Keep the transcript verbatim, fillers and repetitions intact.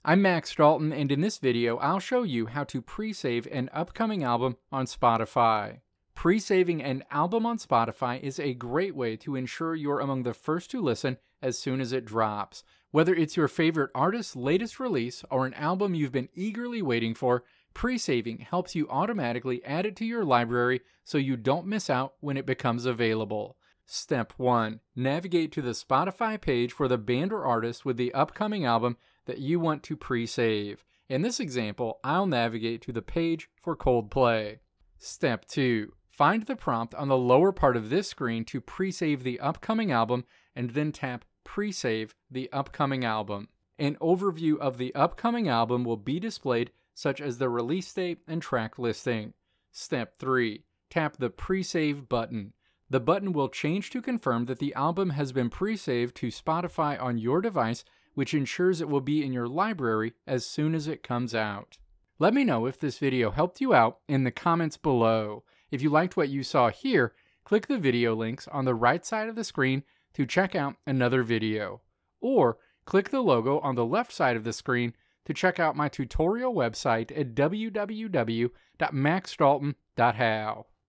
I'm Max Dalton, and in this video, I'll show you how to pre-save an upcoming album on Spotify. Pre-saving an album on Spotify is a great way to ensure you're among the first to listen as soon as it drops. Whether it's your favorite artist's latest release or an album you've been eagerly waiting for, pre-saving helps you automatically add it to your library so you don't miss out when it becomes available. Step one. Navigate to the Spotify page for the band or artist with the upcoming album that you want to pre-save. In this example, I'll navigate to the page for Coldplay. Step two. Find the prompt on the lower part of this screen to pre-save the upcoming album and then tap Pre-save the upcoming album. An overview of the upcoming album will be displayed, such as the release date and track listing. Step three. Tap the Pre-save button. The button will change to confirm that the album has been pre-saved to Spotify on your device, which ensures it will be in your library as soon as it comes out. Let me know if this video helped you out in the comments below. If you liked what you saw here, click the video links on the right side of the screen to check out another video. Or click the logo on the left side of the screen to check out my tutorial website at w w w dot max dalton dot how.